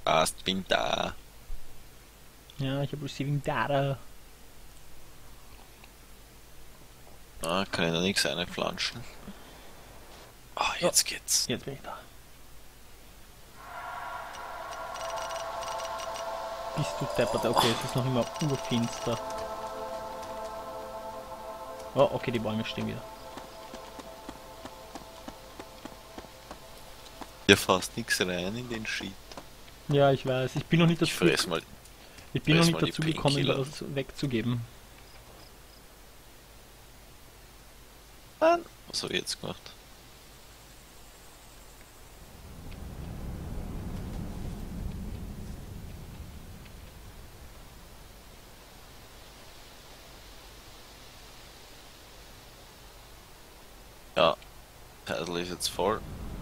Passt, bin da. Ja, ich habe Receiving Data. Ah, kann ich da nichts einflanschen. Ah, Oh, jetzt geht's. jetzt bin ich da. Bist du deppert? Okay, es ist noch immer urfinster. Oh, okay, die Bäume stehen wieder. Hier fasst nichts rein in den Sheet. Ja, ich weiß. Ich Ich bin noch fress nicht mal die dazu gekommen, Painkiller. das wegzugeben. Mann. Was habe ich jetzt gemacht? Ja, Title ist jetzt voll.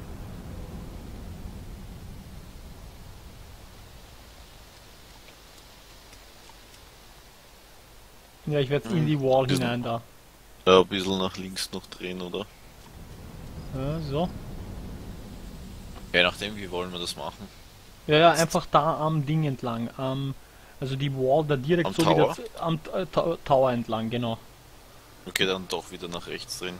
Ja, ich werde in die Ein Wall bisschen, hinein da. ja, ein bisschen nach links noch drehen, oder? Ja, so. Je nachdem, wie wollen wir das machen. Ja, ja, Jetzt einfach da am Ding entlang. Also die Wall da direkt am so wieder Tower. am Tower entlang, genau. Okay, dann doch wieder nach rechts drehen.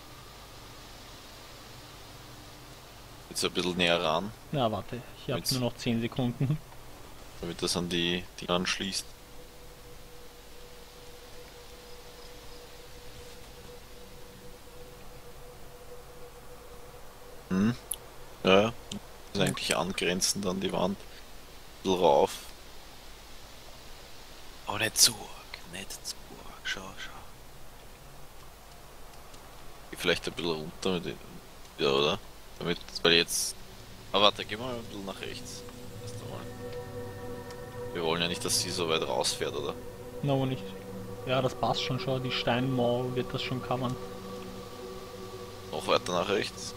Jetzt ein bisschen näher ran, Na, warte, ich habe nur damit, noch 10 Sekunden. damit das an die anschließt. Hm? Ja, ja. Das ist eigentlich angrenzend an die Wand. Ein bisschen rauf. Aber nicht zu arg, nicht zu arg. Schau, schau. Geh vielleicht ein bisschen runter mit dem. Ja, oder? Damit, weil jetzt. Ah, warte, geh mal ein bisschen nach rechts. Erst einmal. Wir wollen ja nicht, dass sie so weit rausfährt, oder? No, nicht. Ja, das passt schon schon. Die Steinmauer wird das schon covern. Noch weiter nach rechts.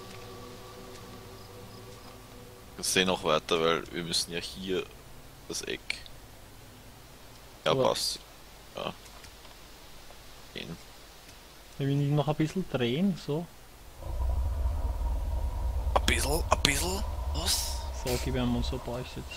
Ich sehe noch weiter, weil wir müssen ja hier das Eck. Ja, Aber passt. Ja, gehen. wenn wir ihn noch ein bisschen drehen, so. Ein bisschen, ein bisschen. Was? So, gib ihm und so baue ich jetzt.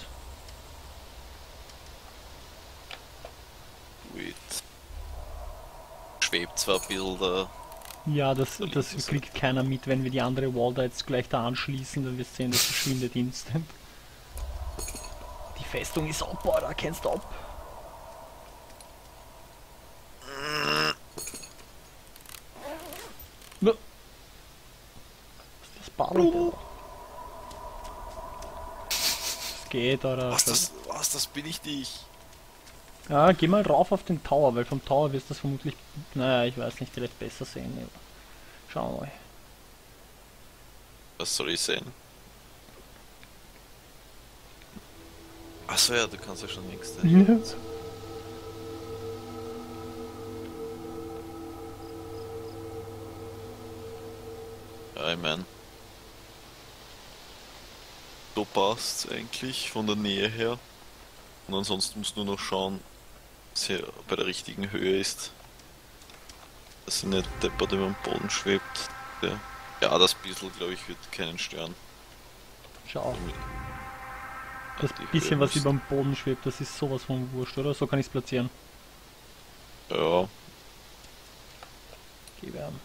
Wait. Schwebt zwar ein bisschen da. Ja, Der das linken Seite. kriegt keiner mit, wenn wir die andere Wall da jetzt gleich da anschließen, dann wirst du sehen, das verschwindet instant. Die Festung ist ab, da kennst du ab. No, das ballert ja. Das geht, oder? Das bin ich nicht. Ja, geh mal rauf auf den Tower, weil vom Tower wirst du das vermutlich, naja, ich weiß nicht, vielleicht besser sehen. Ja. Schauen wir mal. Was soll ich sehen? Achso, ja, du kannst ja schon links da. Ja. Ja, ich mein, so passt's eigentlich von der Nähe her. Und ansonsten musst du nur noch schauen, dass sie bei der richtigen Höhe ist. Dass sie nicht deppert über dem Boden schwebt. Ja, ja, das bisschen, glaube ich, wird keinen stören. Schau. Damit, ja, Das die Höhe bisschen, was über müsste. dem Boden schwebt, das ist sowas von wurscht, oder? So kann ich es platzieren. Ja, Geh werden.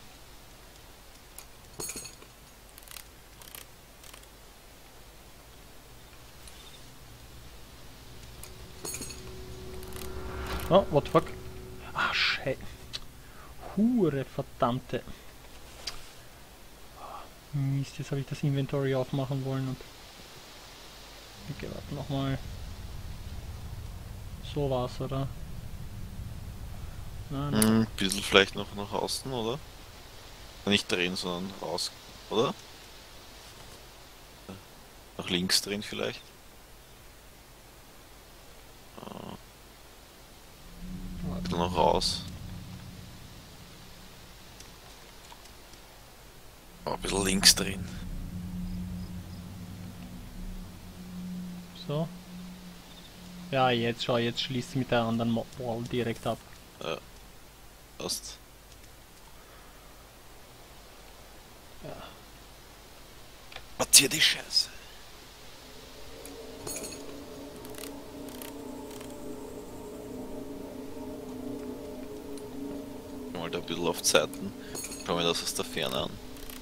Oh, what the fuck? Ah, Scheiße. Hure, verdammte. Mist, jetzt habe ich das Inventory aufmachen wollen und. Okay, warte nochmal. So war's, oder? Nein, nein. bisschen vielleicht noch nach außen, oder? Nicht drehen, sondern raus, oder? Nach links drehen vielleicht. Ein bisschen noch raus. Ein bisschen links drehen. So. Ja, jetzt schau, jetzt schließt sie mit der anderen Wall direkt ab. Ja, passt. Was hier die Scheiße? bisschen auf Zeiten. Schau mir das aus der Ferne an.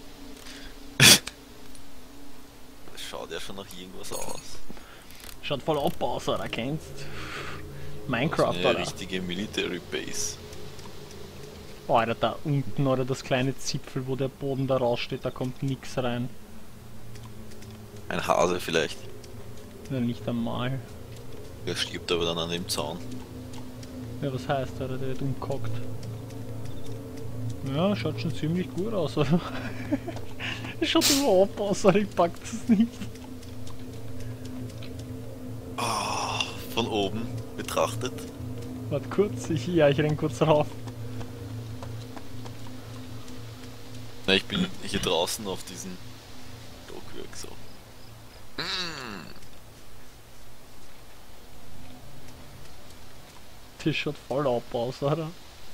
Das schaut ja schon nach irgendwas aus. Schaut voll ab aus, oder? Kennst? Minecraft, Das ist eine oder? richtige Military Base. Oh, Alter, da unten, oder das kleine Zipfel, wo der Boden da raussteht, da kommt nix rein. Ein Hase vielleicht. Ja, nicht einmal. Der stirbt aber dann an dem Zaun. Ja, was heißt, Alter, der wird umgehackt. Ja, schaut schon ziemlich gut aus, oder? Schaut überhaupt aus, aber ich pack das nicht. Ah, von oben betrachtet. Warte kurz, ich renn kurz rauf. Na, ich bin hier draußen auf diesem Stockwerk so. Das schaut voll ab aus, oder?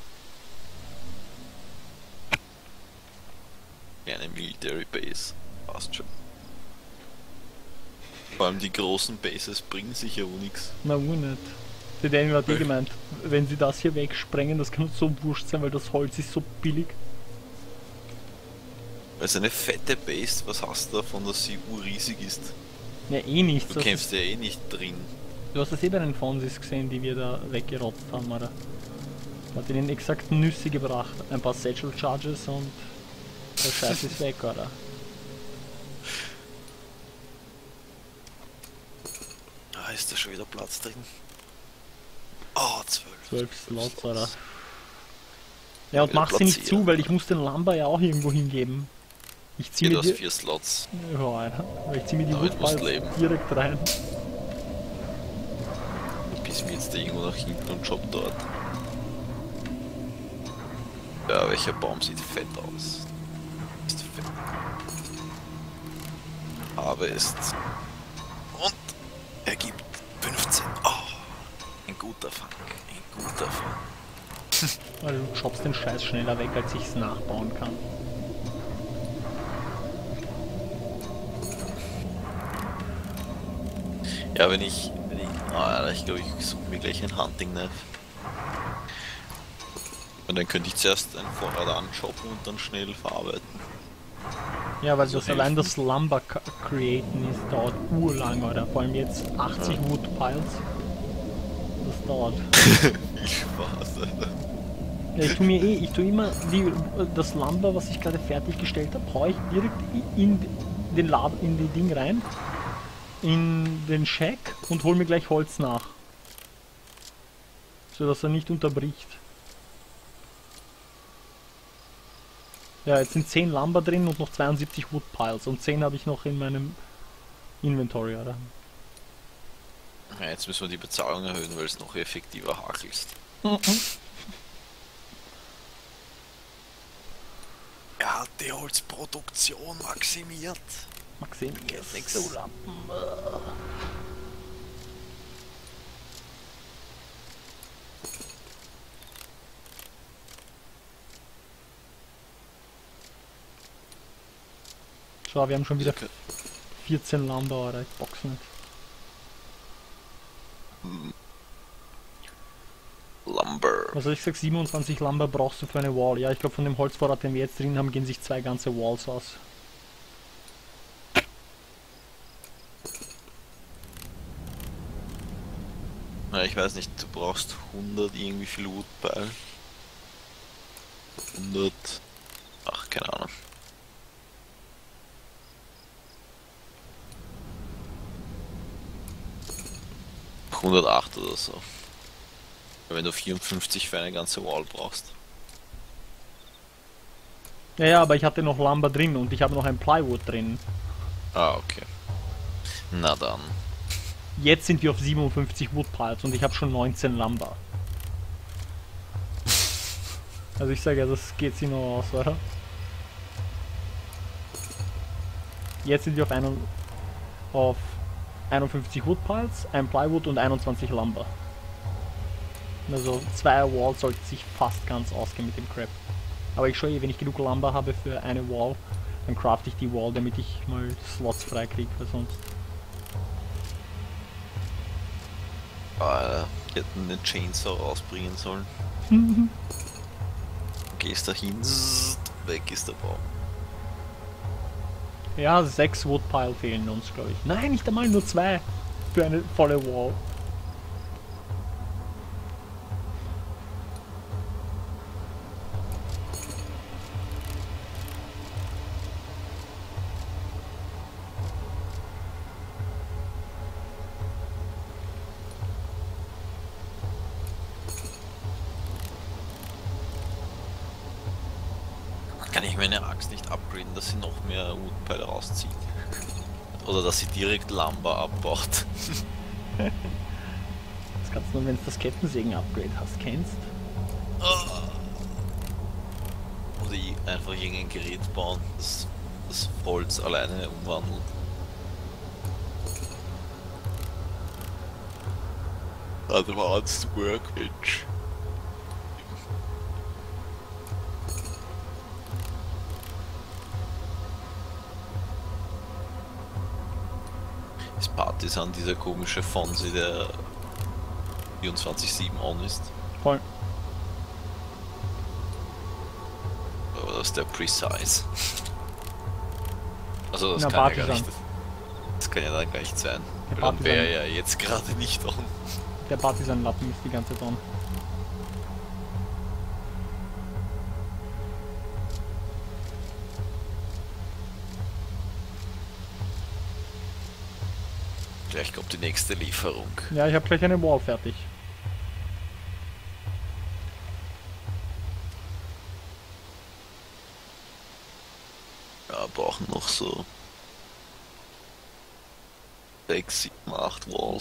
Eine Military Base. Passt schon. Vor allem die großen Bases bringen sich ja auch nichts. Na, nicht. Der Daniel hat gemeint, wenn sie das hier wegsprengen, das kann uns so wurscht sein, weil das Holz ist so billig. Also eine fette Base, was hast du davon, dass sie riesig ist? Ja, eh nichts. Du kämpfst ja eh nicht drin. Du hast das eh bei den Fonsis gesehen, die wir da weggerotzt haben, oder? Hat ihnen exakt Nüsse gebracht. Ein paar Satchel Charges und der Scheiß ist weg, oder? Ah, ist da schon wieder Platz drin? Oh, 12 Slots, oder? Ja, und Wieder mach sie nicht platzieren. zu, weil ich muss den Lumber ja auch irgendwo hingeben. Ich zieh Hier, mir du hast die... 4 Slots. Ja, Alter. Weil ich zieh mir die Damit musst du Woodballs leben. direkt rein. Bis mir jetzt irgendwo nach hinten und Job dort. Ja, welcher Baum sieht fett aus? Ist fett. Harvest. Und er gibt 15. Oh, ein guter Fang. Ein guter Fang. Weil du choppst den Scheiß schneller weg, als ich es nachbauen kann. Ja, wenn ich ich glaube, ich suche mir gleich ein Hunting Knife. Und dann könnte ich zuerst ein Vorrat anschoppen und dann schnell verarbeiten. Ja, weil So das allein helfen. das Lumber createn ist, dauert urlang, oder? Vor allem jetzt 80 Wood Piles. Das dauert. Viel Spaß, Alter. Ja, ich tue immer das Lumber, was ich gerade fertiggestellt habe, haue ich direkt in in die Ding rein, in den Shack und hol mir gleich Holz nach. So dass er nicht unterbricht. Ja, jetzt sind 10 Lumber drin und noch 72 Wood Piles und 10 habe ich noch in meinem Inventory, oder? Ja, jetzt müssen wir die Bezahlung erhöhen, weil es noch effektiver hakelst. Er hat die Holzproduktion maximiert. Maxim, Geht nix. so Lappen. Schau, wir haben schon wieder 14 Lumber, oder? Ich box nicht. Lumber. Also ich sag 27 Lumber brauchst du für eine Wall. Ja, ich glaube von dem Holzvorrat, den wir jetzt drin haben, gehen sich 2 ganze Walls aus. Ja, ich weiß nicht, du brauchst 100 irgendwie viel Woodpile. 100. Ach, keine Ahnung. ...108 oder so. Wenn du 54 für eine ganze Wall brauchst. Ja, ja, aber ich hatte noch Lumber drin und ich habe noch ein Plywood drin. Ah, okay. Na dann. Jetzt sind wir auf 57 Woodpiles und ich habe schon 19 Lumber. Also ich sage ja, das geht sich noch aus, oder? Jetzt sind wir auf 51 Woodpiles, ein Plywood und 21 Lumber. Also 2 Walls sollten sich fast ganz ausgehen mit dem Crap. Aber ich schaue eh, wenn ich genug Lumber habe für eine Wall, dann crafte ich die Wall, damit ich mal Slots frei kriege, weil sonst... Die hätten den Chainsaw rausbringen sollen. gehst da hin, weg ist der Baum. Ja, 6 Woodpile fehlen uns, glaube ich. Nein, nicht einmal, nur 2 für eine volle Wall. Kann ich meine Axt nicht upgraden, dass sie noch mehr Woodpile rauszieht? Oder dass sie direkt Lumber abbaut? Das kannst du nur, wenn du das Kettensägen-Upgrade hast, kennst. Oder einfach irgendein Gerät bauen, das das Holz alleine umwandelt. Advanced Workbench. Ist Partisan dieser komische Fonsi, der 24/7 on ist? Voll. Oder ist der Precise? Also das Na, kann ja gar Partisan. nicht. Das kann ja dann gar nicht sein. Der Dann wäre Partisan. ja jetzt gerade nicht on. Der Partisan-Lappen ist die ganze Zeit on. Gleich kommt die nächste Lieferung. Ja, ich habe gleich eine Wall fertig. Ja, brauchen noch so 6, 7, 8 Walls.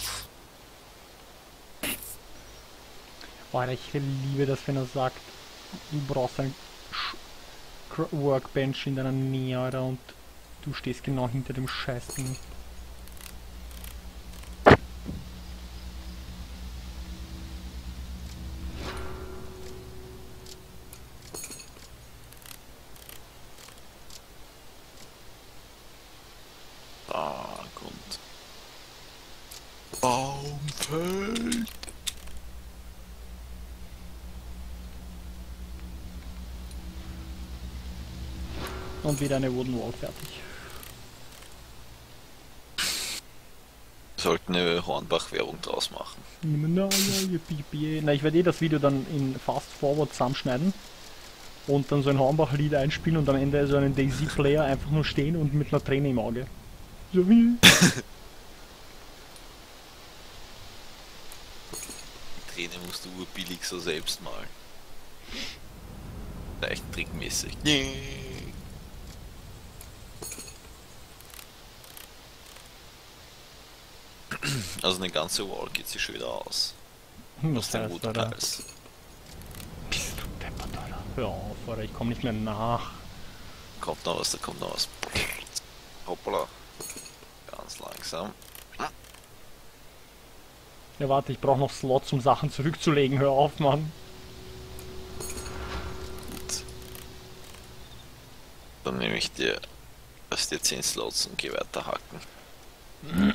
Oh, Alter, ich liebe das, wenn er sagt, du brauchst ein Workbench in deiner Nähe, Alter, und du stehst genau hinter dem Scheißding. Ah, kommt. Baum fällt. Und wieder eine Wooden Wall fertig. Wir sollten eine Hornbach-Werbung draus machen. Na, ich werde das Video dann in Fast Forward zusammenschneiden und dann so ein Hornbach-Lied einspielen und am Ende so einen Daisy-Player einfach nur stehen und mit einer Träne im Auge. So wie. Träne musst du urbillig so selbst malen. Leicht trickmäßig. Also eine ganze Wall geht sich schon wieder aus. Aus Was den heißt, Alter? Woodpiles. Bist du deppert, Alter. Hör auf, Alter, ich komme nicht mehr nach. Kommt noch was, da kommt noch was. Hoppala. Ganz langsam. Ja, warte, ich brauche noch Slots, um Sachen zurückzulegen. Hör auf, Mann. Gut. Dann nehme ich dir erst die 10 Slots und geh weiter hacken.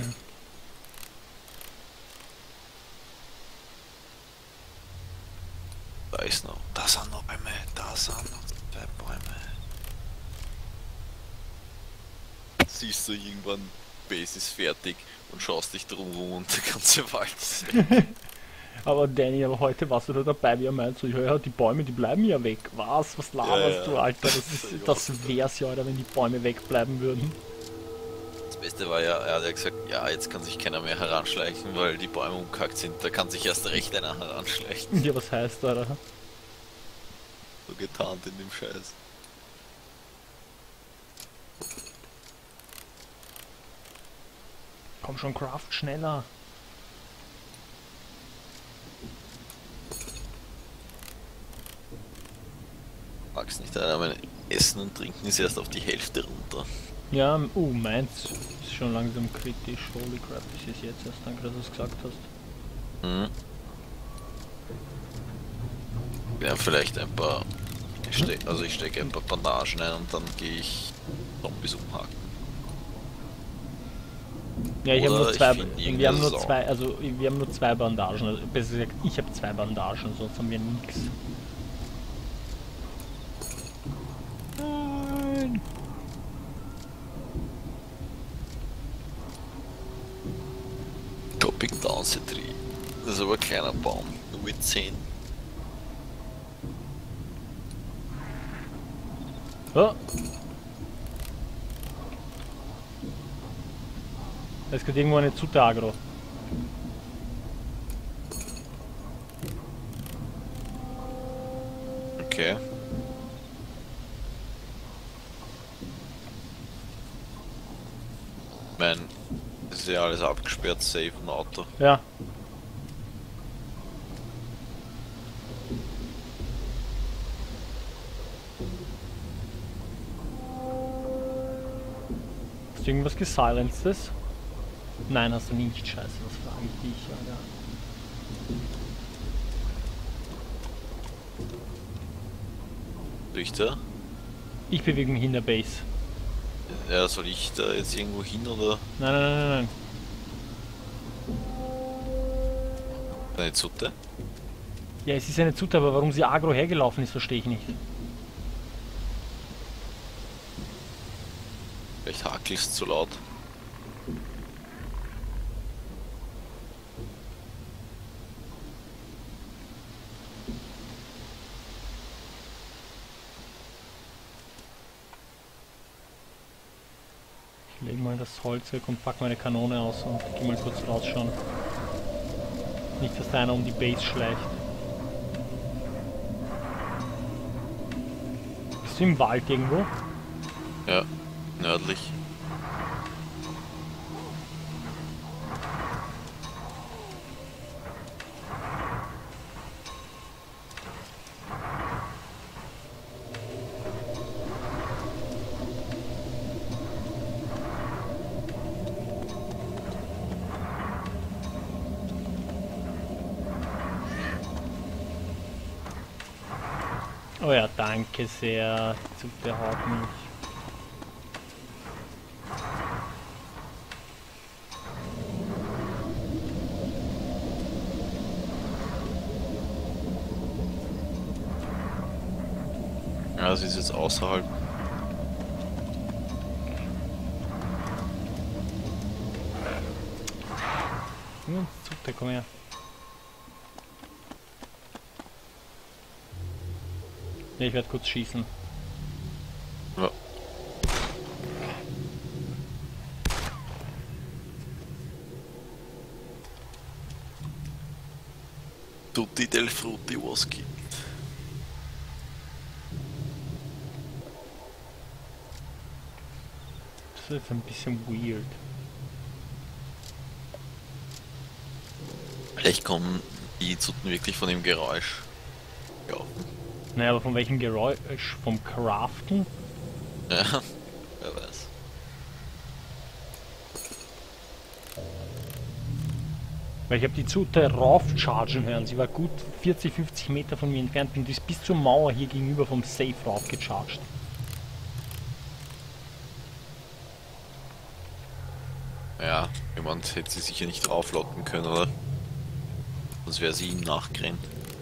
Da ist noch. Da sind noch Bäume. Da sind noch 2 Bäume. Siehst du irgendwann, Base ist fertig und schaust dich drum rum und der ganze Wald ist weg. Aber Danny, aber heute warst du da dabei, wie er meint, so, ja, die Bäume, die bleiben ja weg. Was? Was laberst Ja, du, Alter? ja. Das wär's ja, Alter, wenn die Bäume wegbleiben würden. Das Beste war ja, er hat ja gesagt, ja, jetzt kann sich keiner mehr heranschleichen, weil die Bäume umkackt sind. Da kann sich erst recht einer heranschleichen. Ja, was heißt, Alter? So getarnt in dem Scheiß. Komm schon, Craft, schneller. Mag's nicht, aber mein Essen und Trinken ist erst auf die Hälfte runter. Ja, meins ist schon langsam kritisch. Holy crap, das ist jetzt erst, danke, dass du es gesagt hast. Mhm. Ja, vielleicht ein paar. Ich stecke ein paar Bandagen ein und dann gehe ich Zombies umhaken. Ja, ich habe Oder nur ich zwei, find wir irgendeine haben nur Sau. zwei, also wir haben nur 2 Bandagen, also besser gesagt, ich habe 2 Bandagen, sonst haben wir nichts. Big Downsy Tree. Das ist aber ein kleiner Baum, nur mit 10. Oh. Es geht irgendwo eine Zute Agro. Okay. Ich mein, das ist ja alles abgesperrt, safe ein Auto. Ja. Hast du irgendwas gesilenced? Nein, hast du nicht. Scheiße, was frage ich dich, Alter. Richter? Ich bewege mich in der Base. Ja, soll ich da jetzt irgendwo hin oder Nein, nein, nein, nein, nein. eine Zutte? Ja, es ist eine Zute, aber warum sie agro hergelaufen ist, verstehe ich nicht. Vielleicht hakelst zu laut. Ich lege mal das Holz weg und pack meine Kanone aus und geh mal kurz rausschauen. Nicht, dass da einer um die Base schleicht. Bist du im Wald irgendwo? Ja, nördlich. Oh ja, danke sehr. Die Zute haut mich. Ja, das ist jetzt außerhalb. Zute, komm her. Ja, ich werde kurz schießen. Ja. Tutti del Frutti was gibt. Das ist jetzt ein bisschen weird. Vielleicht kommen die Zutten wirklich von dem Geräusch. Ja. Naja, aber von welchem Geräusch? Vom Craften? Ja, wer weiß. Weil ich habe die Zute raufchargen hören. Sie war gut 40, 50 Meter von mir entfernt und ist bis zur Mauer hier gegenüber vom Safe raufgecharged. Ja, jemand hätte sie sicher nicht drauflocken können, oder? Sonst wäre sie ihm nachgerannt.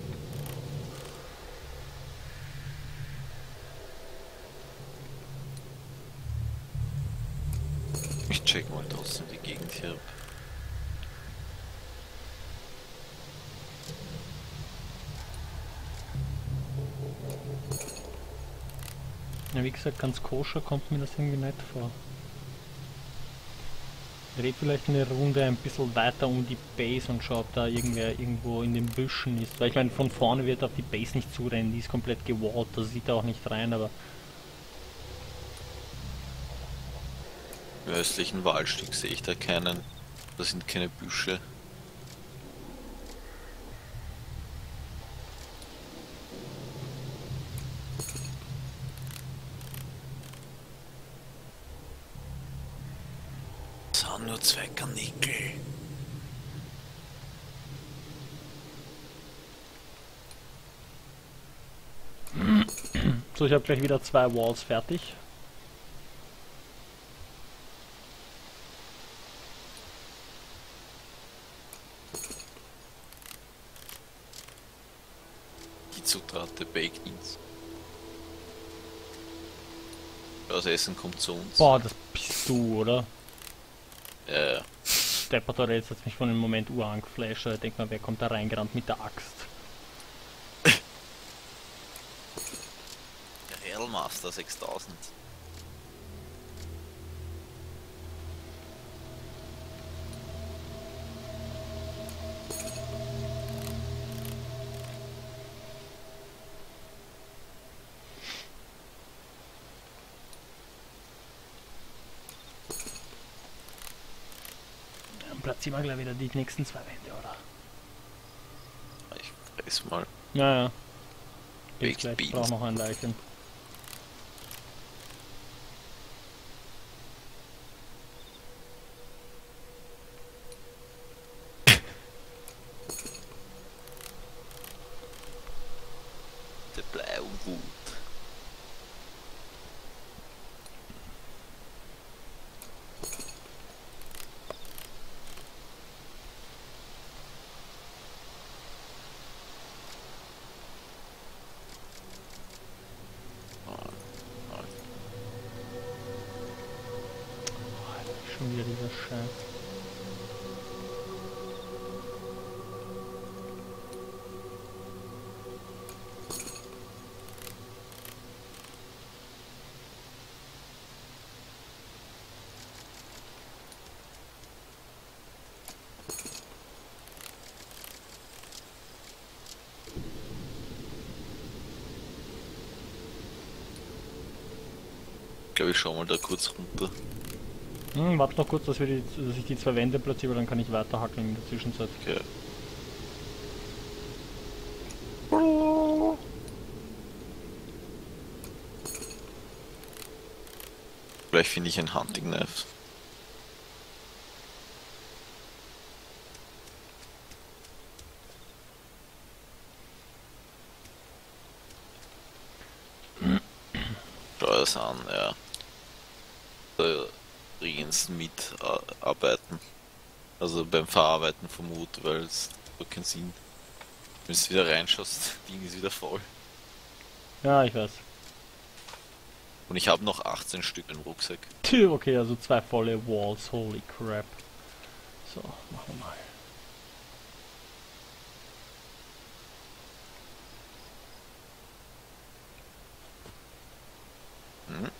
Ich check mal trotzdem die Gegend hier ab. Ja, wie gesagt, ganz koscher kommt mir das irgendwie nicht vor. Ich drehe vielleicht eine Runde ein bisschen weiter um die Base und schaue, ob da irgendwer irgendwo in den Büschen ist. Weil ich meine, von vorne wird auf die Base nicht zurennen, die ist komplett gewallt, da sieht er auch nicht rein, aber... Im östlichen Waldstück sehe ich da keinen. Da sind keine Büsche. Das sind nur 2 Karnickel. So, ich habe gleich wieder 2 Walls fertig. Die Zutate Baked Beans. Das Essen kommt zu uns. Boah, das bist du, oder? Ja, ja. steppert oder jetzt hat mich von dem Moment angeflasht. Ich denke mal, wer kommt da reingerannt mit der Axt? Der Railmaster 6000. Dann platzieren wir gleich wieder die nächsten 2 Wände, oder? Ich weiß mal. Ja, ja. Baked Gleich, ich Beans. brauche noch ein Leichen. Der Blauwut. Schon wieder dieser Scheiß. Ich glaube, ich schau mal da kurz runter. Warte noch kurz, dass ich die 2 Wände platziere, dann kann ich weiter hackeln in der Zwischenzeit. Okay. Vielleicht finde ich ein Hunting Knife. Schau das an, ja. Da übrigens mitarbeiten. Also beim Verarbeiten vom Mut, weil es hat keinen Sinn. Wenn du wieder reinschaust, das Ding ist wieder voll. Ja, ich weiß. Und ich habe noch 18 Stück im Rucksack. Tja, okay, also 2 volle Walls, holy crap. So, machen wir mal. Hm?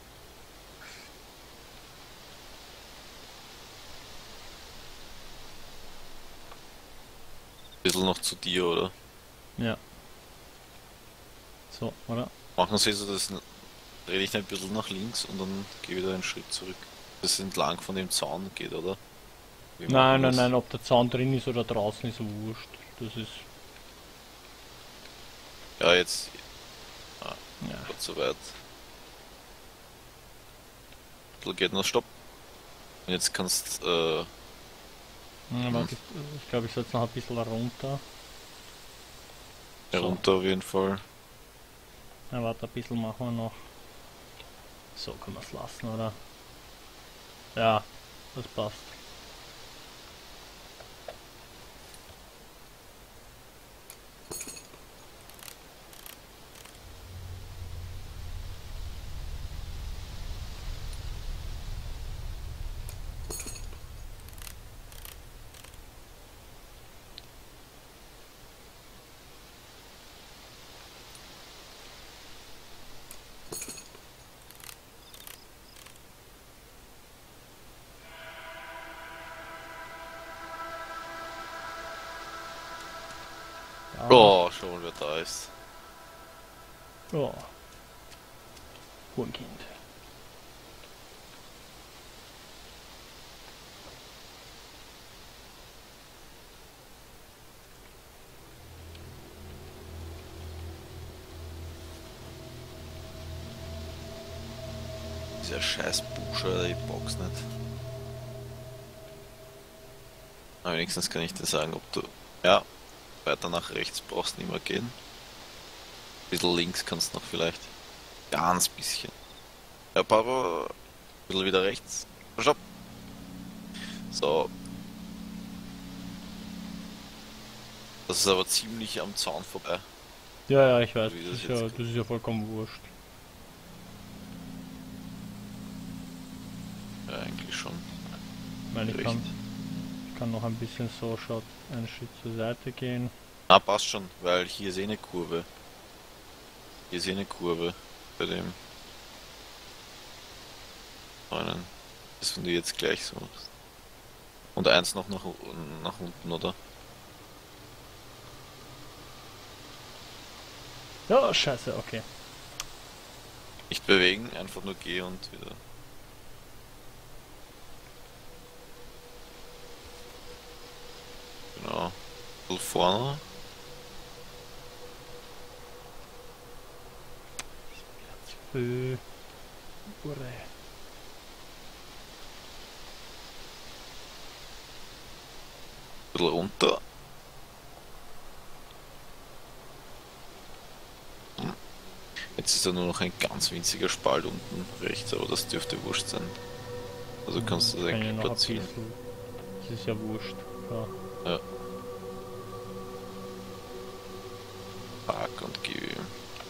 Bisschen noch zu dir, oder? Ja. So, oder? Machen Sie so, das drehe ich ein bisschen nach links und dann gehe wieder einen Schritt zurück. Das entlang von dem Zaun geht, oder? Wie machen Nein, wir nein, das? nein, ob der Zaun drin ist oder draußen ist wurscht. Das ist. Ja, jetzt Ja. Gott so weit. So geht noch Stopp. Und jetzt kannst Ja, warte, ich glaube, ich setze noch ein bisschen runter. So. herunter auf jeden Fall. Ja, warte, ein bisschen machen wir noch. So können wir es lassen, oder? Ja, das passt. Ja. Oh, schau mal, wer da ist. Ja. Hurenkind. Dieser scheiß Buscher, ich box nicht. Aber wenigstens kann ich dir sagen, ob du. Ja, weiter nach rechts brauchst du nicht mehr gehen. Ein bisschen links kannst du noch vielleicht. Ganz bisschen. Ja, Paro. Ein bisschen wieder rechts. Stopp. So. Das ist aber ziemlich am Zaun vorbei. Ja, ja, ich weiß. Wie Das das ist, ja, jetzt das ist ja vollkommen wurscht. Ja, eigentlich schon. Ich meine, ich Recht. kann. kann noch ein bisschen so einen Schritt zur Seite gehen. Ah, passt schon, weil hier ist eh eine Kurve. Hier ist eh eine Kurve bei dem einen. Das wenn du jetzt gleich so machst. Und eins noch nach unten, oder? Ja, scheiße, okay. Nicht bewegen, einfach nur gehen und wieder. Genau. Ein bisschen vorne. Ure. Ein bisschen runter. Jetzt ist da nur noch ein ganz winziger Spalt unten rechts, aber das dürfte wurscht sein. Also kannst du das Kann eigentlich ja noch ein platzieren. bisschen. Das ist ja wurscht. Ja. Ja. Park und gib ihm.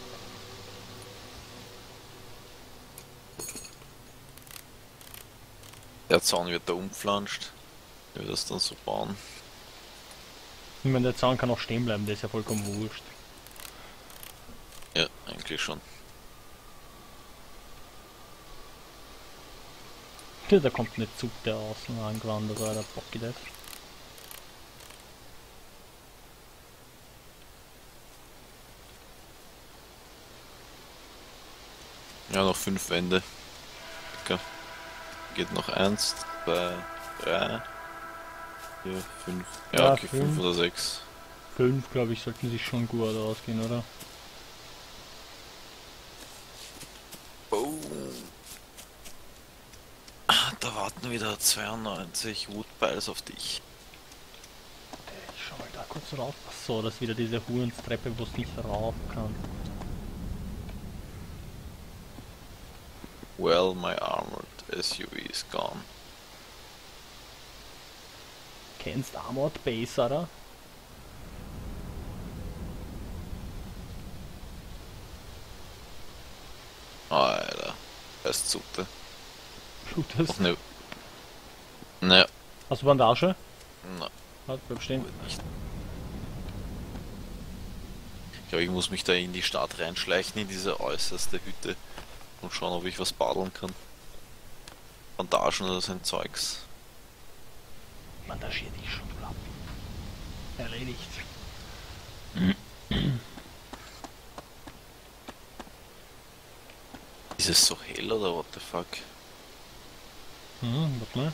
Der Zaun wird da umflanscht. Wie wir das dann so bauen. Ich meine, der Zaun kann auch stehen bleiben, der ist ja vollkommen wurscht. Ja, eigentlich schon. Ja, da kommt eine Zug, der außen angewandert war, der Bock geht. Ja, noch 5 Wände. Okay. Geht noch 1, 2, 3, 4, 5. Ja, Ja, okay, 5 oder 6. 5, glaube ich, sollten sich schon gut ausgehen, oder? Oh. Ah, da warten wieder 92 Woodpiles auf dich. Ich schau mal da kurz rauf. Achso, das ist wieder diese Hurenstreppe, wo es nicht rauf kann. Well, my armored SUV is gone. Kennst Armored Base, oder? Alter, das ist Zute. Shooters. Noch ne. Ne, Hast du Bandage? na, Halt, bleib stehen. nicht. Ich glaube, ich muss mich da in die Stadt reinschleichen, in diese äußerste Hütte und schauen, ob ich was badeln kann. Bandagen oder so ein Zeugs. Bandagier dich schon, du Lappen. Erledigt. Ist es so hell oder what the fuck? Warte mal.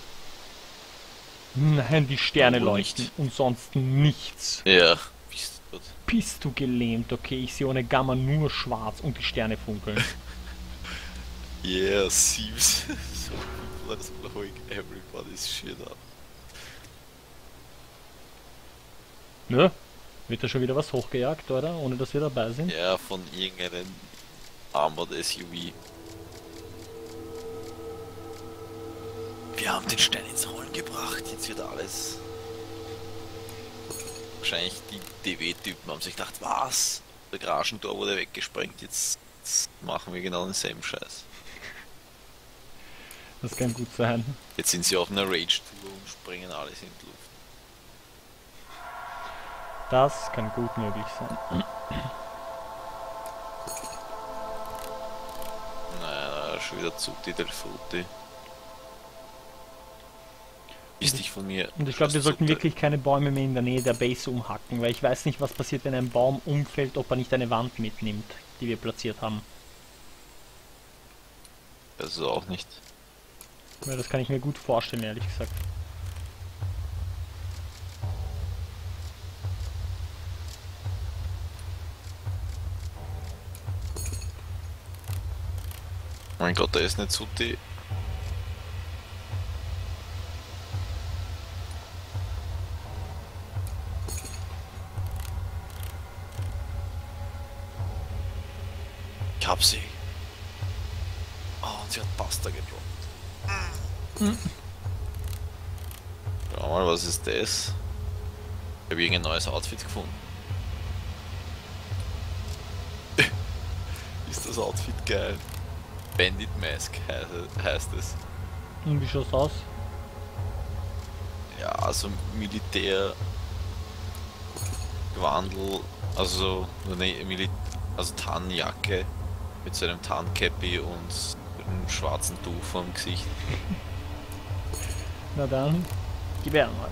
Nein, die Sterne Wohl leuchten nicht. und sonst nichts. Ja, bist du gut. Bist du gelähmt? Okay, ich sehe ohne Gamma nur schwarz und die Sterne funkeln. Yeah, seems so people are blowing everybody's shit up. Ne? Wird da schon wieder was hochgejagt, oder? Ohne dass wir dabei sind? Ja, von irgendeinem Armored SUV. Wir haben den Stein ins Rollen gebracht, jetzt wird alles. Wahrscheinlich die DW-Typen haben sich gedacht, was? Der Garagentor wurde weggesprengt, jetzt machen wir genau denselben Scheiß. Das kann gut sein. Jetzt sind sie auf einer Rage-Tour und sprengen alles in die Luft. Das kann gut möglich sein. Naja, schon wieder Zutti del Frutti. Ist dich von mir. Und ich glaube, wir sollten Zutte. wirklich keine Bäume mehr in der Nähe der Base umhacken, weil ich weiß nicht, was passiert, wenn ein Baum umfällt, ob er nicht eine Wand mitnimmt, die wir platziert haben. Also auch nicht. Weil das kann ich mir gut vorstellen, ehrlich gesagt. Mein Gott, da ist eine Zutti. Ich hab sie. Oh, und sie hat Pasta gedroppt. Schau mal, was ist das? Ich habe irgendein neues Outfit gefunden. Ist das Outfit geil? Bandit Mask heißt es. Und wie schaut's aus? Ja, so Militärgewandel, also also Tarnjacke mit so einem Tarnkäppi und einem schwarzen Tuch vorm Gesicht. Na dann, gib her mal.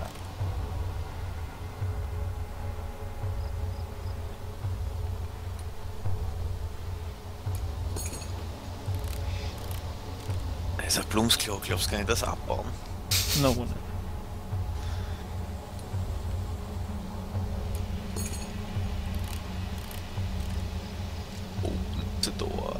Das ist ein Blumsklo, glaubst du, kann ich das abbauen? Na ohne. Open the door.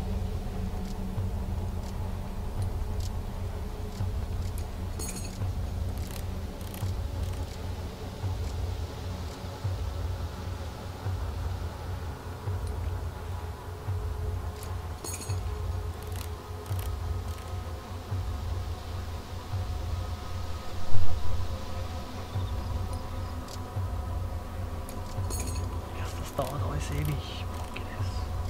Das dauert alles ewig. Fuck das.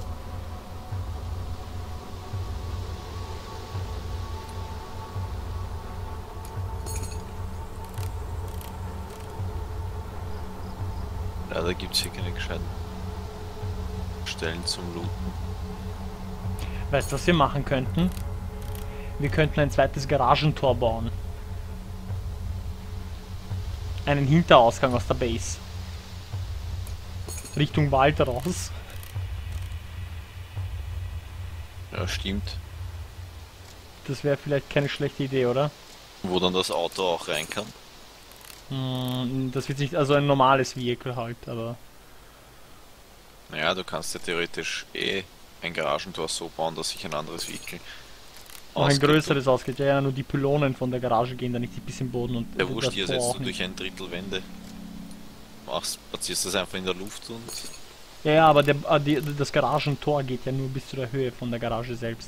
Leider gibt es hier keine gescheiten Stellen zum Looten. Weißt du, was wir machen könnten? Wir könnten ein zweites Garagentor bauen. Einen Hinterausgang aus der Base. Richtung Wald raus. Ja, stimmt. Das wäre vielleicht keine schlechte Idee, oder? Wo dann das Auto auch rein kann. Das wird nicht, also ein normales Vehicle halt, aber... Naja, du kannst ja theoretisch ein Garagentor so bauen, dass sich ein anderes Vehikel Auch ein ausgeht. größeres ausgeht. Ja, nur die Pylonen von der Garage gehen da nicht bis in den Boden und Der Wurscht, das hier Tor setzt auch du nicht. durch ein Drittel Wände. Platzierst das einfach in der Luft und... Ja, aber das Garagentor geht ja nur bis zu der Höhe von der Garage selbst.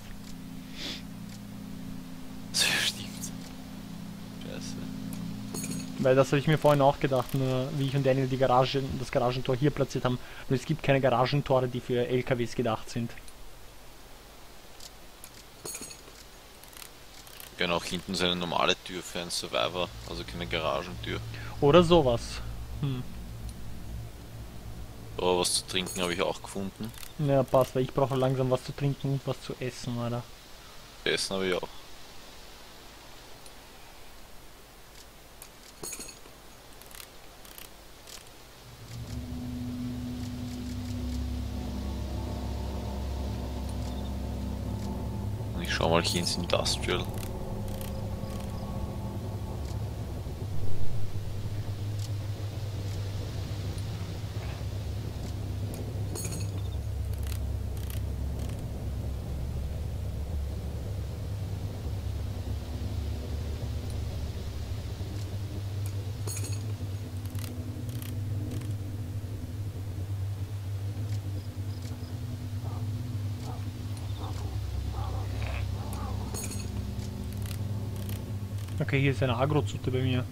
Das stimmt. Scheiße. Weil das habe ich mir vorhin auch gedacht, nur wie ich und Daniel das Garagentor hier platziert haben. Nur es gibt keine Garagentore, die für LKWs gedacht sind. Wir können auch hinten so eine normale Tür für einen Survivor, also keine Garagentür. Oder sowas. Aber was zu trinken habe ich auch gefunden. Ja, passt, weil ich brauche langsam was zu trinken und was zu essen, oder? Essen habe ich auch. Und ich schau mal hier ins Industrial. Okay, hier ist eine Agrozute bei mir.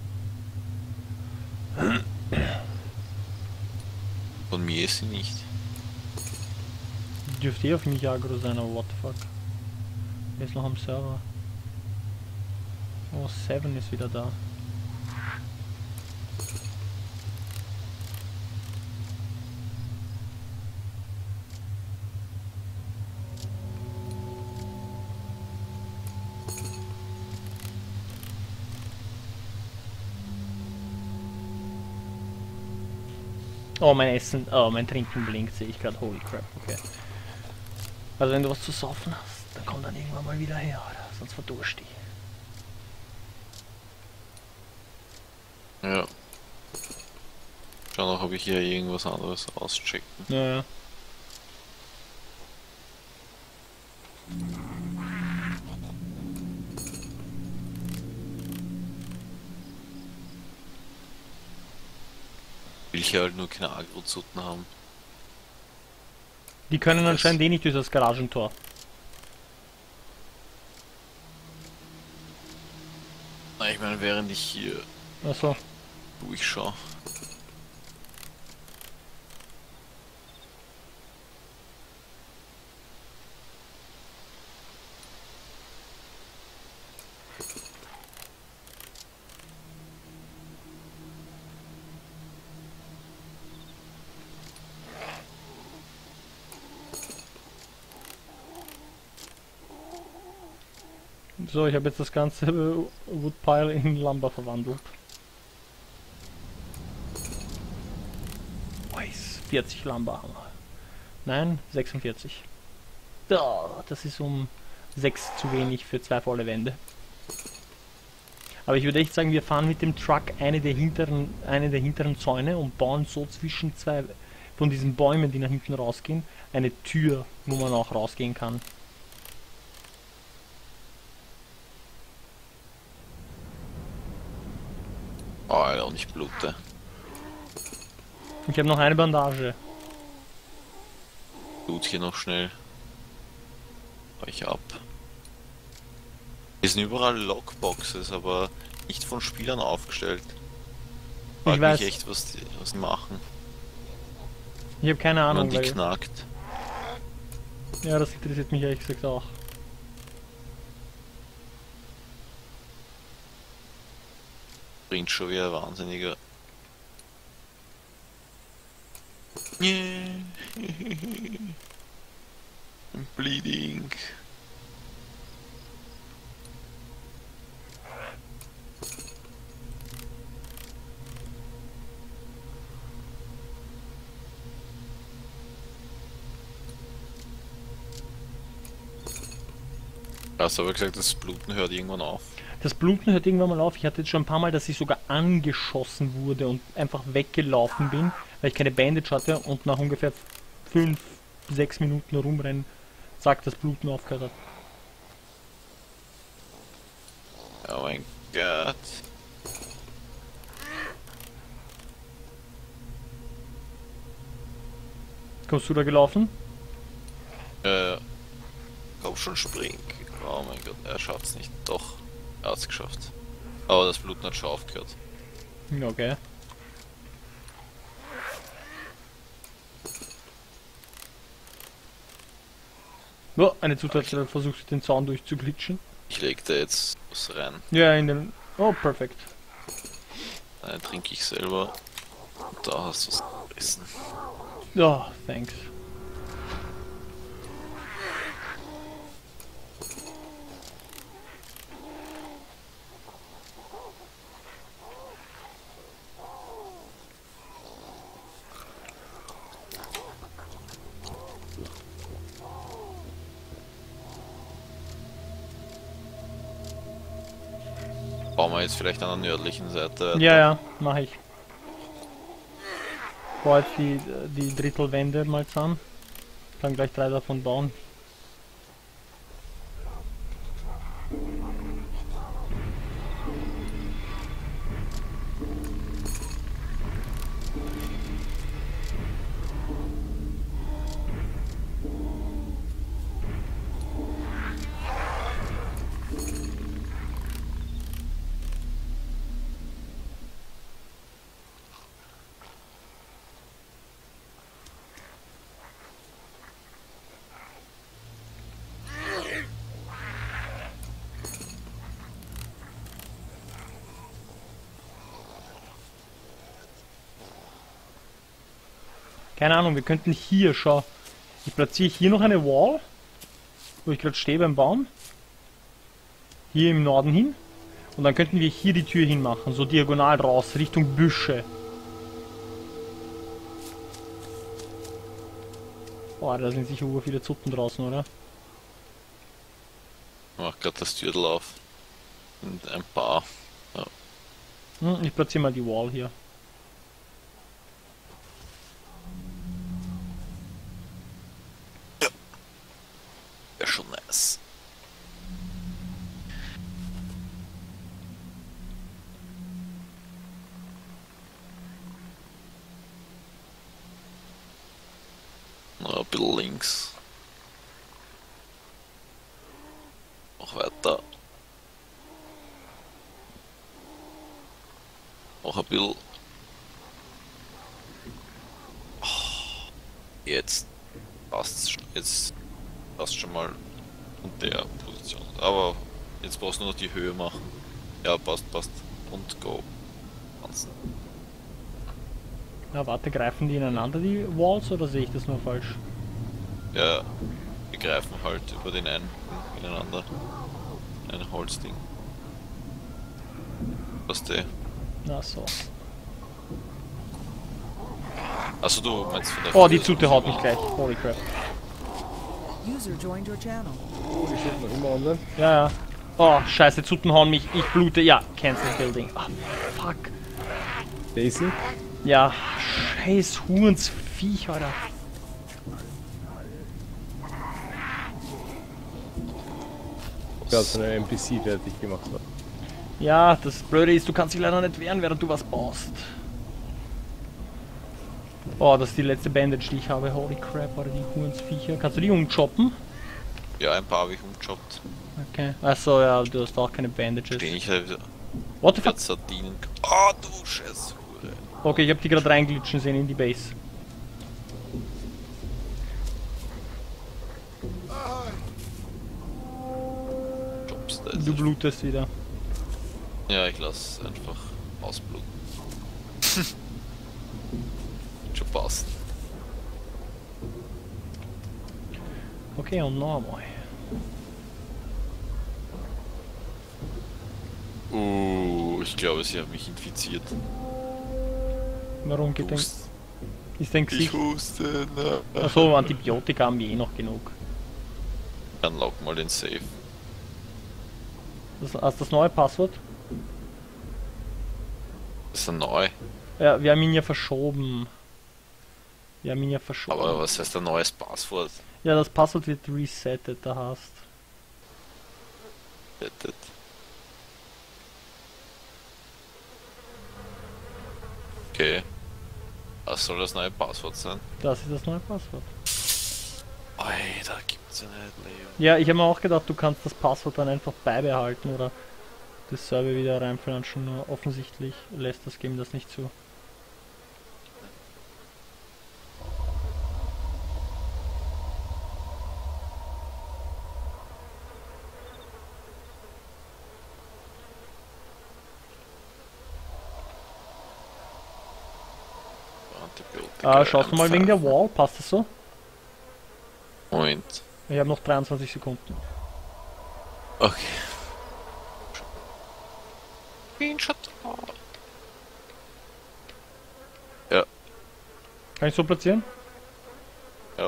Von mir ist sie nicht. Dürfte eh auf mich Agro sein, aber what the fuck. Er ist noch am Server. Oh, Seven ist wieder da. Oh, mein Essen, oh, mein Trinken blinkt, sehe ich gerade. Holy crap, okay. Also wenn du was zu saufen hast, dann komm dann irgendwann mal wieder her, oder? Sonst verdurst ich. Ja. Schau noch, ob ich hier irgendwas anderes auschecken. Ja. Will ich halt nur keine Agrozuten haben. Die können Das- anscheinend eh nicht durch das Garagentor. Na, ich meine, während ich hier Achso. durchschaue. So, ich habe jetzt das ganze Woodpile in Lumber verwandelt. Nice. 40 Lumber haben wir. Nein, 46. Ja, das ist um 6 zu wenig für 2 volle Wände. Aber ich würde echt sagen, wir fahren mit dem Truck eine der hinteren Zäune und bauen so zwischen 2 von diesen Bäumen, die nach hinten rausgehen, eine Tür, wo man auch rausgehen kann. Oh, Alter, und ich blute. Ich habe noch eine Bandage. Blut hier noch schnell. Euch ab. Es sind überall Lockboxes, aber nicht von Spielern aufgestellt. Frag Ich weiß. mich echt, was die machen. Ich habe keine Wenn Ahnung. man die Weil, knackt. ja, das interessiert mich ehrlich gesagt auch. Bringt schon wie ein Wahnsinniger. I'm bleeding. Hast du aber gesagt, das Bluten hört irgendwann auf. Das Bluten hört irgendwann mal auf. Ich hatte jetzt schon ein paar Mal, dass ich sogar angeschossen wurde und einfach weggelaufen bin, weil ich keine Bandage hatte und nach ungefähr 5, 6 Minuten rumrennen, zack, das Bluten aufgehört hat. Oh mein Gott. Kommst du da gelaufen? Komm schon, spring. Oh mein Gott, er schafft's nicht. Doch, er hat's geschafft. Aber das Bluten hat schon aufgehört. Okay. Oh, eine Zutat versucht den Zaun durchzuglitschen. Ich leg da jetzt was rein. Ja, in den... Oh, perfekt. Dann trinke ich selber. Und da hast du es gerissen. Ja, thanks. Bauen wir jetzt vielleicht an der nördlichen Seite weiter. Ja, ja, mache ich. Bau jetzt die Drittelwände mal zusammen. Kann gleich 3 davon bauen. Keine Ahnung, wir könnten hier, schau. Ich platziere hier noch eine Wall, wo ich gerade stehe beim Baum. Hier im Norden hin. Und dann könnten wir hier die Tür hinmachen, so diagonal raus, Richtung Büsche. Boah, da sind sicher viele Zutten draußen, oder? Ich mach grad das Türtel auf. Und ein paar. Ja. Ich platziere mal die Wall hier. Wäre schon nice. Noch ein bisschen links. Noch weiter. Noch ein bisschen. Oh, jetzt passt's. Jetzt passt schon mal in der Position. Aber jetzt brauchst du nur noch die Höhe machen. Ja, passt, passt. Und go. Tanzen. Na warte, greifen die ineinander, die Walls, oder sehe ich das nur falsch? Ja, wir greifen halt über den einen ineinander. ein Holzding. Was der? Na so. Also du meinst von der Oh, die Höhe Zute so haut wie- mich gleich. Holy crap. User joined your channel. Oh, die steht noch immer online. Ja, ja. Oh, scheiße, Zuten hauen mich. Ich blute. Ja, Cancel Building. Ah, fuck. Daisy? Ja, scheiß Huhnsviech, Alter. Der hat so eine NPC fertig gemacht. Ja, das Blöde ist, du kannst dich leider nicht wehren, während du was baust. Oh, das ist die letzte Bandage, die ich habe. Holy crap, Alter, die Huhnsviecher. Kannst du die umchoppen? Ja, ein paar habe ich umgejobbt. Okay. Achso, ja, du hast auch keine Bandages. Den ich halt wieder What the fuck? Sardinen. Oh, du scheiß Hure. Okay, ich hab die gerade reinglitschen sehen in die Base. Jobs, da Du blutest wieder. Ja, ich lass einfach ausbluten. Schon passt. Okay, und noch einmal. Ich glaube, sie haben mich infiziert. Warum geht denn... Hust. Ist dein Ich Gesicht... huste. Na. Achso, Antibiotika haben wir eh noch genug. Dann lock mal den Safe. Hast du das neue Passwort? Das ist ein neu. Ja, wir haben ihn ja verschoben. Wir haben ihn ja verschoben. Aber was heißt ein neues Passwort? Ja, das Passwort wird resettet, da hast. Rettet. Okay. Was soll das neue Passwort sein? Das ist das neue Passwort. Alter, gibt's ja nicht, Leo. Ja, ich habe mir auch gedacht, du kannst das Passwort dann einfach beibehalten oder das Server wieder reinflanschen, nur offensichtlich lässt das Game das nicht zu. Antibiotika. Schaust du mal wegen der Wall, passt das so? Moment. Ich habe noch 23 Sekunden. Okay. Screenshot. Ja, Kann ich so platzieren? ja.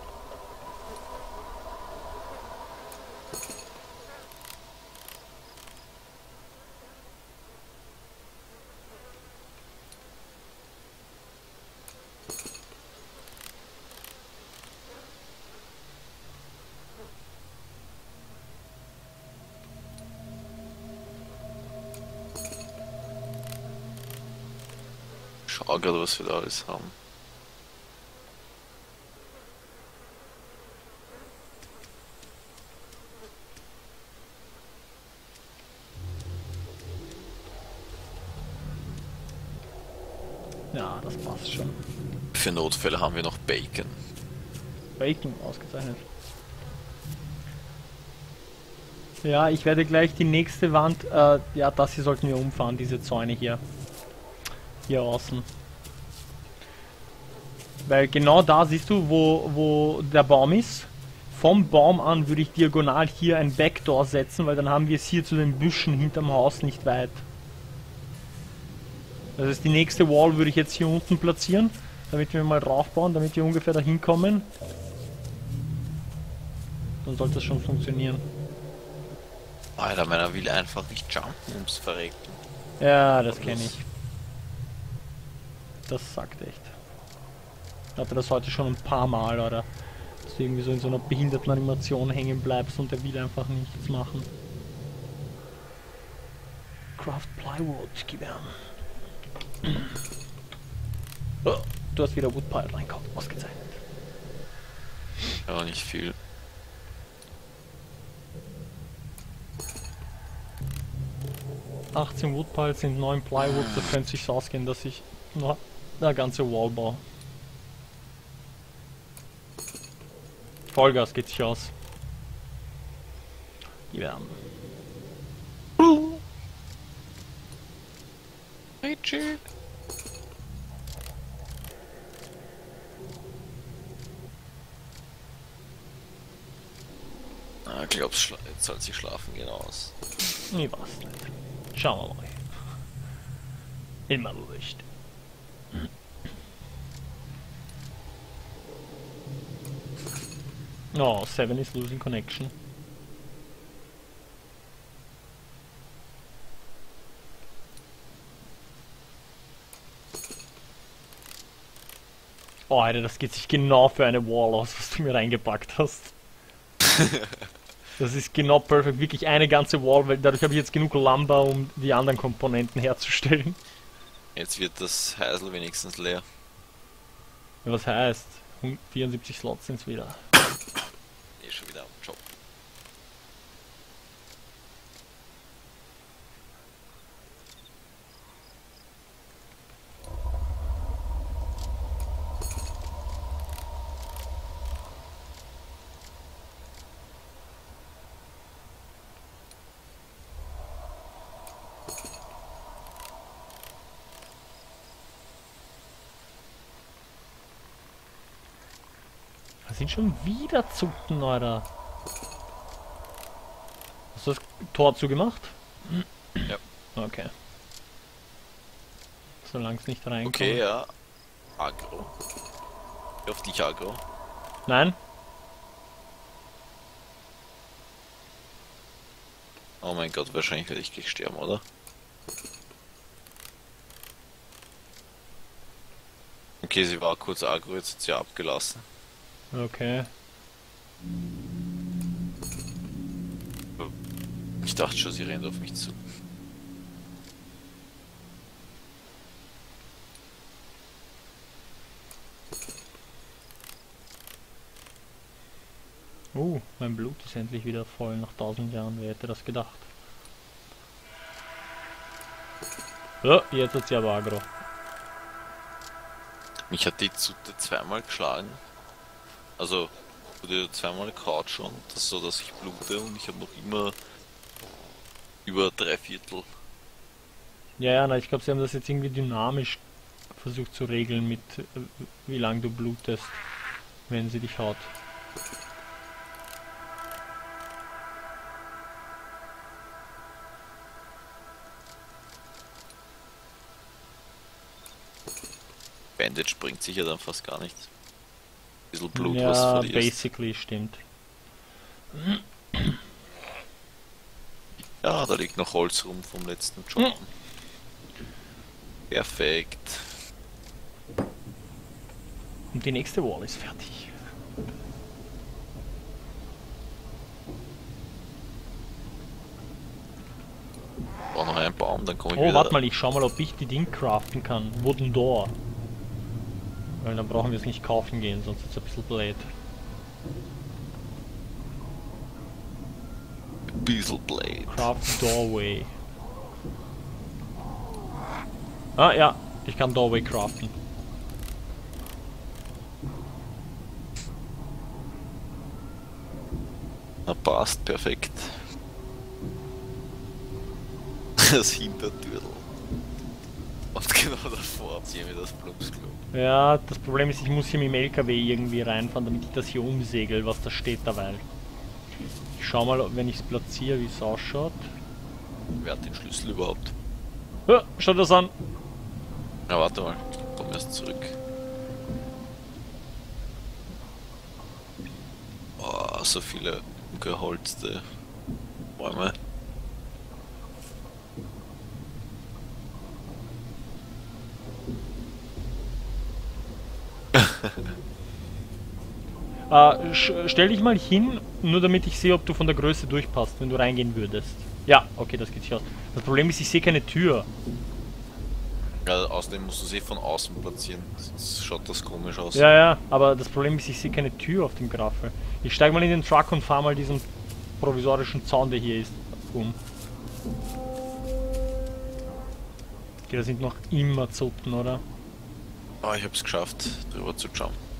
Schau gerade, was wir da alles haben. Ja, das passt schon. Für Notfälle haben wir noch Bacon. Bacon, ausgezeichnet. Ja, ich werde gleich die nächste Wand, ja, das hier sollten wir umfahren, diese Zäune hier. Hier außen. Weil genau da siehst du, wo der Baum ist. Vom Baum an würde ich diagonal hier ein Backdoor setzen, weil dann haben wir es hier zu den Büschen hinterm Haus nicht weit. Das heißt, die nächste Wall würde ich jetzt hier unten platzieren, damit wir mal draufbauen, damit wir ungefähr dahin kommen. Dann sollte es schon funktionieren. Alter, meiner will einfach nicht jumpen ums Verrecken. Ja, das kenne ich. Das sagt echt. Ich hatte das heute schon ein paar Mal, oder? Dass du irgendwie so in so einer behinderten Animation hängen bleibst und der will einfach nichts machen. Craft Plywood, gib her. Oh, du hast wieder Woodpile reinkommen, ausgezeichnet. Ja, nicht viel. ...18 Woodpiles sind 9 Plywood, da könnte sich ausgehen, dass ich noch eine ganze Wall baue. Vollgas geht sich aus. Die Wärme. Hey, chill. Ich glaube, jetzt soll sie schlafen gehen aus. Ich weiß nicht. Schauen wir mal. Immer wurscht. Oh, 7 is losing connection. Oh, Alter, das geht sich genau für eine Wall aus, was du mir reingepackt hast. Das ist genau perfekt, wirklich eine ganze Wall, weil dadurch habe ich jetzt genug Lumber, um die anderen Komponenten herzustellen. Jetzt wird das Heisel wenigstens leer. Ja, was heißt? 74 Slots sind's wieder. Schon wieder am Job. Was sind schon wieder Zuchten, Alter? Hast du das Tor zugemacht? Ja. Okay. Solange es nicht reinkommt. Okay, ja. Agro. Auf dich Agro. Nein? Oh mein Gott, wahrscheinlich werde ich gleich sterben, oder? Okay, sie war kurz Agro, jetzt hat sie abgelassen. Okay. Ich dachte schon, sie rennt auf mich zu. Mein Blut ist endlich wieder voll nach 1000 Jahren. Wer hätte das gedacht? So, jetzt hat sie aber Agro. Mich hat die Zute zweimal geschlagen. Also, wurde zweimal Kraut schon, das so, dass ich blute und ich habe noch immer über 3/4. Ja, na, ich glaube, sie haben das jetzt irgendwie dynamisch versucht zu regeln mit wie lange du blutest, wenn sie dich haut. Bandage bringt sicher dann fast gar nichts. Bisschen Blut, was du Ja, verlierst. basically stimmt. Ja, da liegt noch Holz rum vom letzten Job. Perfekt. Und die nächste Wall ist fertig. Bau noch einen Baum, dann komme ich Oh, wieder. warte mal, ich schau mal, ob ich die Ding craften kann. Wooden Door. Weil dann brauchen wir es nicht kaufen gehen, sonst ist es ein bisschen blöd. Diesel Blade. Craft Doorway. Ah ja, ich kann Doorway craften. Na passt, perfekt. Das Hintertürl. Und genau davor ziehen wir das Plumpsklo. Ja, das Problem ist, ich muss hier mit dem LKW irgendwie reinfahren, damit ich das hier umsegel, was da steht dabei. Ich schau mal, wenn ich es platziere, wie es ausschaut. Wer hat den Schlüssel überhaupt? Ja, schau das an. Na warte mal, komm erst zurück. Oh, so viele geholzte Bäume. Stell dich mal hin, nur damit ich sehe, ob du von der Größe durchpasst, wenn du reingehen würdest. Ja, okay, das geht sich aus. Das Problem ist, ich sehe keine Tür. Ja, außerdem musst du sie von außen platzieren, sonst schaut das komisch aus. Ja, ja, aber das Problem ist, ich sehe keine Tür auf dem Graffel. Ich steige mal in den Truck und fahre mal diesen provisorischen Zaun, der hier ist, um. Okay, da sind noch immer Zutten, oder? Ah, ich hab's geschafft, drüber zu jumpen.